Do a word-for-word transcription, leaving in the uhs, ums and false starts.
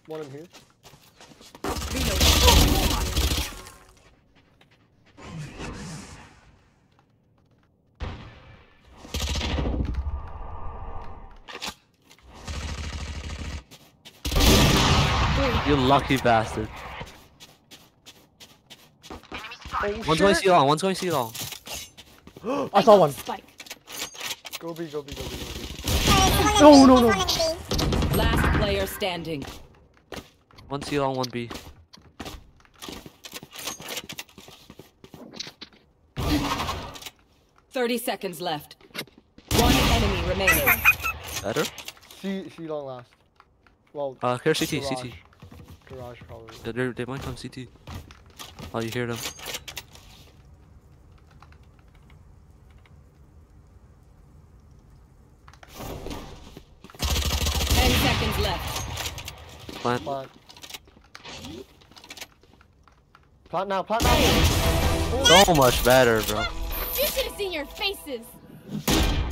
One in here. You lucky bastard. Oh, one's going C long, one's going C long. I saw one. Spike. Go B, go B, go B, go B. No, no, no. Last player standing. One C long, one B. Thirty seconds left. One enemy remaining. Better? C, C long last. Well, Uh, here C T, garage. C T. Garage probably. They, they, they might come C T. Oh, you hear them. Ten seconds left. Plant. Plant. Plant now, plant now. So much better, bro. You should have seen your faces.